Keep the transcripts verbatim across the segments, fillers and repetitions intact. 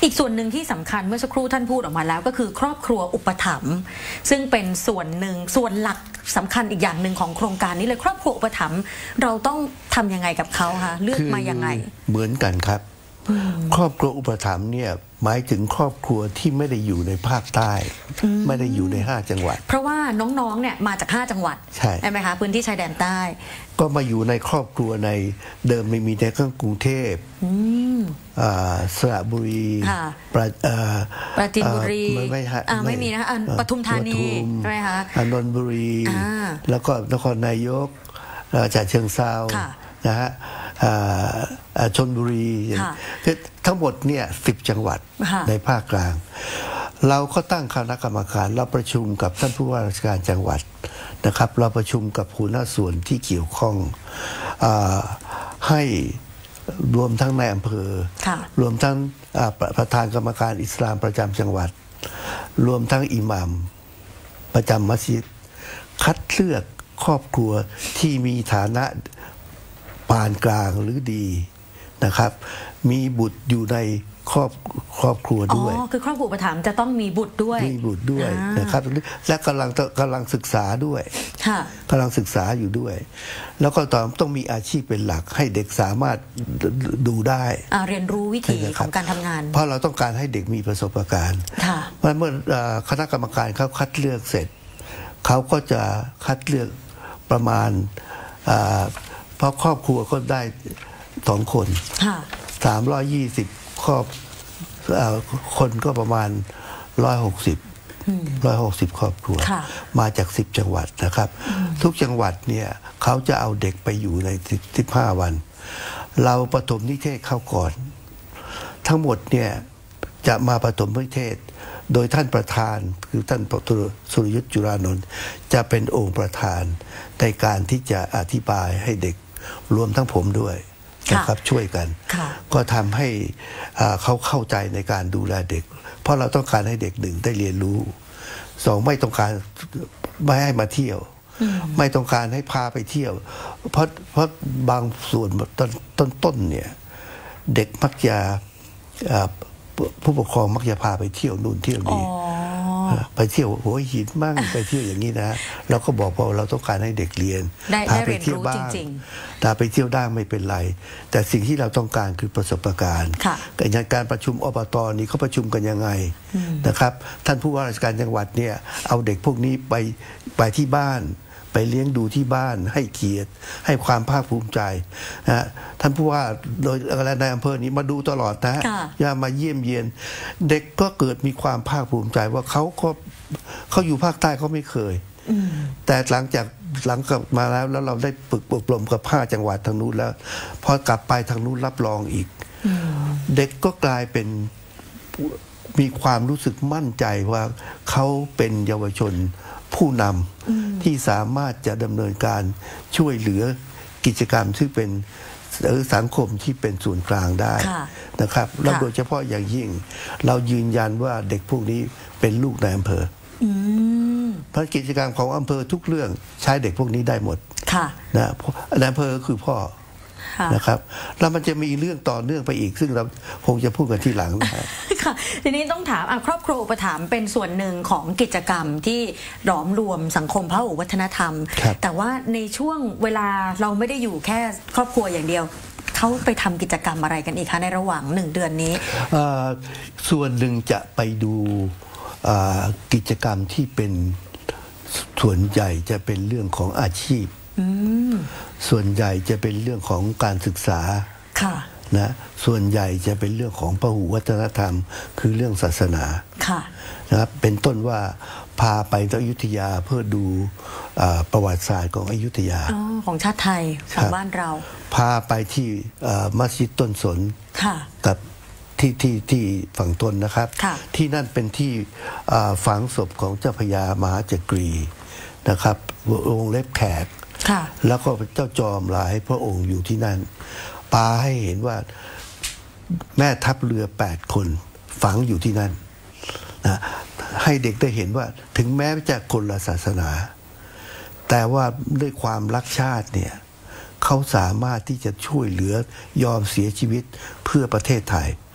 อีกส่วนหนึ่งที่สำคัญเมื่อสักครู่ท่านพูดออกมาแล้วก็คือครอบครัวอุปถัมภ์ซึ่งเป็นส่วนหนึ่งส่วนหลักสำคัญอีกอย่างหนึ่งของโครงการนี้เลยครอบครัวอุปถัมภ์เราต้องทำยังไงกับเขาคะเลือกมายังไงเหมือนกันครับครอบครัวอุปถัมภ์เนี่ยหมายถึงครอบครัวที่ไม่ได้อยู่ในภาคใต้ไม่ได้อยู่ในห้าจังหวัดเพราะว่าน้องๆเนี่ยมาจากห้าจังหวัดใช่ไหมคะพื้นที่ชายแดนใต้ก็มาอยู่ในครอบครัวในเดิมไม่มีแต่กรุงเทพสระบุรีปราจีนบุรีไม่ไม่มีนะปทุมธานีใช่ไหมคะนนทบุรีแล้วก็นครนายกฉะเชิงเทรานะฮะชลบุรีทั้งหมดเนี่ยสิบจังหวัดในภาคกลางเราก็ตั้งคณะกรรมการเราประชุมกับท่านผู้ว่าราชการจังหวัดนะครับเราประชุมกับหัวหน้าส่วนที่เกี่ยวข้องให้รวมทั้งในอำเภอรวมทั้งประธานกรรมการอิสลามประจำจังหวัดรวมทั้งอิหมัมประจำมัสยิดคัดเลือกครอบครัวที่มีฐานะปานกลางหรือดีนะครับมีบุตรอยู่ในครอบครอบครัวด้วยอ๋อคือครอบครัวอุปถัมภ์จะต้องมีบุตรด้วยมีบุตรด้วยนะครับและกำลังกำลังศึกษาด้วยกำลังศึกษาอยู่ด้วย แล้วก็ต้องต้องมีอาชีพเป็นหลักให้เด็กสามารถดูได้เรียนรู้วิธีของการทำงานเพราะเราต้องการให้เด็กมีประสบการณ์เพราะเมื่อคณะกรรมการเขาคัดเลือกเสร็จเขาก็จะคัดเลือกประมาณเพราะครอบครัวก็ได้สองคนสามร้อยยี่สิบครอบคนก็ประมาณร้อยหกสิบร้อยหกสิบครอบครัวมาจากสิบจังหวัดนะครับทุกจังหวัดเนี่ยเขาจะเอาเด็กไปอยู่ในสิบห้าวันเราปฐมนิเทศเข้าก่อนทั้งหมดเนี่ยจะมาปฐมนิเทศโดยท่านประธานคือท่านสุรยุทธจุรานนท์จะเป็นองค์ประธานในการที่จะอธิบายให้เด็กรวมทั้งผมด้วยนะครับช่วยกันก็ทำให้เขาเข้าใจในการดูแลเด็กเพราะเราต้องการให้เด็กหนึ่งได้เรียนรู้สองไม่ต้องการไม่ให้มาเที่ยวไม่ต้องการให้พาไปเที่ยวเพราะเพราะบางส่วนต้นต้นต้นเนี่ยเด็กมักจะผู้ปกครองมักจะพาไปเที่ยวนู่นเที่ยวนี่ไปเที่ยวหัวหินมั่งไปเที่ยวอย่างนี้นะเราก็บอกว่าเราต้องการให้เด็กเรียนพาไปเที่ยวบ้างถ้าไปเที่ยวได้ไม่เป็นไรแต่สิ่งที่เราต้องการคือประสบการณ์การประชุมอบต.นี้เขาประชุมกันยังไงนะครับท่านผู้ว่าราชการจังหวัดเนี่ยเอาเด็กพวกนี้ไปไปที่บ้านไปเลี้ยงดูที่บ้านให้เกียรติให้ความภาคภูมิใจนะท่านผู้ว่าโดยอะไรในอำเภอนี้มาดูตลอดนะอย่ามาเยี่ยมเยียนเด็กก็เกิดมีความภาคภูมิใจว่าเขาก็เขาอยู่ภาคใต้เขาไม่เคยแต่หลังจากหลังกลับมาแล้วแล้วเราได้ฝึกอบรมกับห้าจังหวัดทางนู้นแล้วพอกลับไปทางนู้นรับรองอีกเด็กก็กลายเป็นมีความรู้สึกมั่นใจว่าเขาเป็นเยาวชนผู้นำที่สามารถจะดำเนินการช่วยเหลือกิจกรรมซึ่งเป็นสังคมที่เป็นศูนย์กลางได้นะครับและโดยเฉพาะอย่างยิ่งเรายืนยันว่าเด็กพวกนี้เป็นลูกในอำเภอเพราะกิจกรรมของอำเภอทุกเรื่องใช้เด็กพวกนี้ได้หมดนะในอำเภอคือพ่อนะครับแล้วมันจะมีเรื่องต่อเนื่องไปอีกซึ่งเราคงจะพูดกันทีหลังนะครับค่ะทีนี้ต้องถามครอบครัวอุปถัมภ์เป็นส่วนหนึ่งของกิจกรรมที่หลอมรวมสังคมพหุวัฒนธรรมแต่ว่าในช่วงเวลาเราไม่ได้อยู่แค่ครอบครัวอย่างเดียวเขาไปทำกิจกรรมอะไรกันอีกคะในระหว่างหนึ่งเดือนนี้ส่วนหนึ่งจะไปดูกิจกรรมที่เป็นส่วนใหญ่จะเป็นเรื่องของอาชีพส่วนใหญ่จะเป็นเรื่องของการศึกษานะส่วนใหญ่จะเป็นเรื่องของพหุวัฒนธรรมคือเรื่องศาสนานะครับเป็นต้นว่าพาไปที่อยุธยาเพื่อดูประวัติศาสตร์ของอยุธยาของชาติไทยของบ้านเราพาไปที่มัสยิดต้นสนกับที่ที่ที่ฝั่งตนนะครับที่นั่นเป็นที่ฝังศพของเจ้าพญามหาจักรีนะครับวงเล็บแขกแล้วก็เจ้าจอมหลายพระองค์อยู่ที่นั่นปาให้เห็นว่าแม่ทัพเรือแปดคนฝังอยู่ที่นั่นนะให้เด็กได้เห็นว่าถึงแม้จะคนละศาสนาแต่ว่าด้วยความรักชาติเนี่ยเขาสามารถที่จะช่วยเหลือยอมเสียชีวิตเพื่อประเทศไทย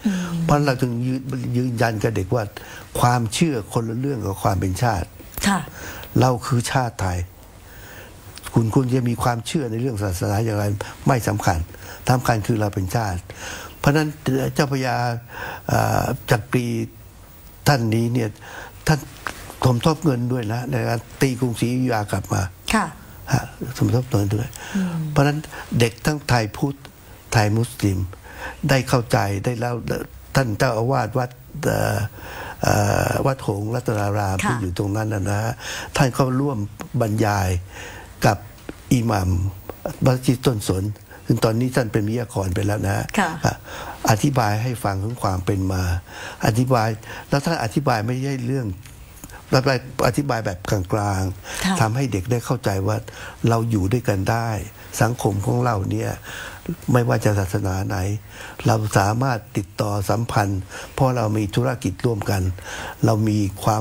เพราะเราถึงยืนยันกับเด็กว่าความเชื่อคนละเรื่องกับความเป็นชาติเราคือชาติไทยคุณคุณจะมีความเชื่อในเรื่องศาสนาอย่างไรไม่สำคัญสำคัญคือเราเป็นชาติเพราะฉะนั้นเจ้าพระยาจักรีท่านนี้เนี่ยท่านสมทบเงินด้วยนะในการตีกรุงศรีอยุธยากลับมาสมทบเงินด้วยเพราะฉะนั้นเด็กทั้งไทยพุทธไทยมุสลิมได้เข้าใจได้แล้วท่านเจ้าอาวาสวัดวัดหงส์รัตนารามที่อยู่ตรงนั้นนะนะท่านก็ร่วมบรรยายกับอิหม่ามมัสยิดต้นสนซึ่งตอนนี้ท่านเป็นวิทยากรไปแล้วนะอธิบายให้ฟังถึงความเป็นมาอธิบายแล้วท่านอธิบายไม่ใช่เรื่องเราไปอธิบายแบบกลางๆทำให้เด็กได้เข้าใจว่าเราอยู่ด้วยกันได้สังคมของเราเนี่ยไม่ว่าจะศาสนาไหนเราสามารถติดต่อสัมพันธ์เพราะเรามีธุรกิจร่วมกันเรามีความ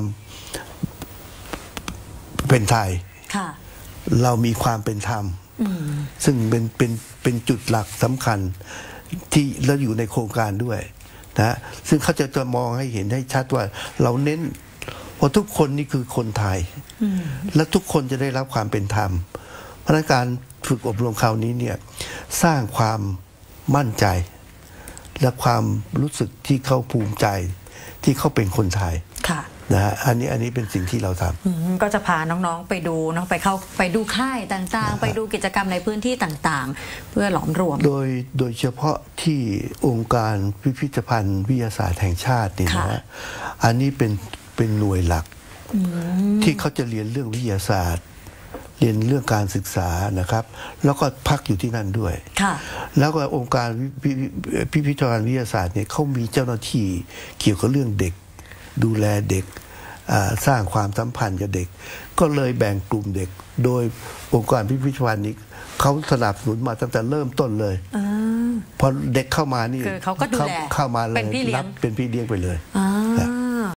เป็นไทยเรามีความเป็นธรรมซึ่งเป็นเป็นเป็นจุดหลักสำคัญที่เราอยู่ในโครงการด้วยนะซึ่งเขาจะจะมองให้เห็นให้ชัดว่าเราเน้นเพราะทุกคนนี่คือคนไทยและทุกคนจะได้รับความเป็นธรรมเพราะการฝึกอบรมคราวนี้เนี่ยสร้างความมั่นใจและความรู้สึกที่เขาภูมิใจที่เขาเป็นคนไทยนะฮะอันนี้อันนี้เป็นสิ่งที่เราทำก็จะพาน้องๆไปดูน้องไปเข้าไปดูค่ายต่างๆไปดูกิจกรรมในพื้นที่ต่างๆเพื่อหลอมรวมโดยโดยเฉพาะที่องค์การพิพิธภัณฑ์วิทยาศาสตร์แห่งชาตินี่นะอันนี้เป็นเป็นหน่วยหลักที่เขาจะเรียนเรื่องวิทยาศาสตร์เรียนเรื่องการศึกษานะครับแล้วก็พักอยู่ที่นั่นด้วยแล้วก็องค์การพิพิธภัณฑ์วิทยาศาสตร์เนี่ยเขามีเจ้าหน้าที่เกี่ยวกับเรื่องเด็กดูแลเด็กสร้างความสัมพันธ์กับเด็กก็เลยแบ่งกลุ่มเด็กโดยองค์การพิพิธภัณฑ์นี้เขาสนับสนุนมาตั้งแต่เริ่มต้นเลยพอเด็กเข้ามานี่เขาก็ดูแลเข้ามาเลยรับเป็นพี่เลี้ยงไปเลย